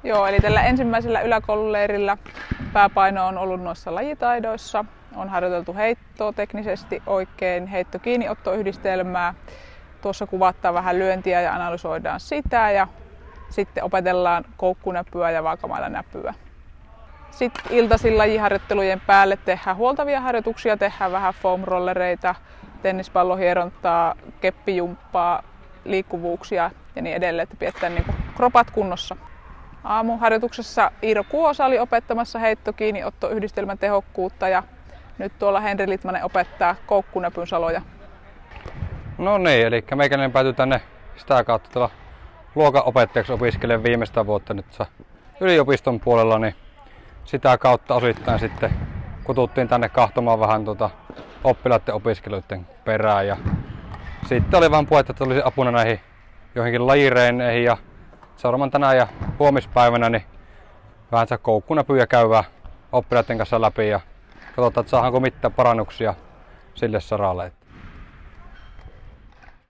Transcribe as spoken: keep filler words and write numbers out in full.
Joo, eli tällä ensimmäisellä yläkoululeirillä pääpaino on ollut noissa lajitaidoissa. On harjoiteltu heittoa teknisesti oikein, heitto kiinniottoyhdistelmää. Tuossa kuvataan vähän lyöntiä ja analysoidaan sitä ja sitten opetellaan koukkunäpyä ja vaakamailänäpyä. Sitten iltaisin lajiharjoittelujen päälle tehdään huoltavia harjoituksia, tehdään vähän foam-rollereita, tennispallohierontaa, keppijumppaa, liikkuvuuksia ja niin edelleen, että pidetään niin kuin kropat kunnossa. Aamuharjoituksessa Iiro Kuosa oli opettamassa heitto kiinniottoyhdistelmän tehokkuutta ja nyt tuolla Henri Litmanen opettaa koukkunäpyn saloja. No niin, eli meikäläinen päätyi tänne sitä kautta tuolla luokanopettajaksi opiskelemaan viimeistä vuotta nyt yliopiston puolella, niin sitä kautta osittain sitten kututtiin tänne kahtomaan vähän tuota oppilaiden opiskelijoiden perään. Ja sitten oli vähän puhetta, että olisi apuna näihin joihinkin lajireineihin ja seuraavan tänään ja huomispäivänä niin vähän se koukkunäpyjä käydään oppilaiden kanssa läpi ja katsotaan, että saadaanko mitään parannuksia sille saralle.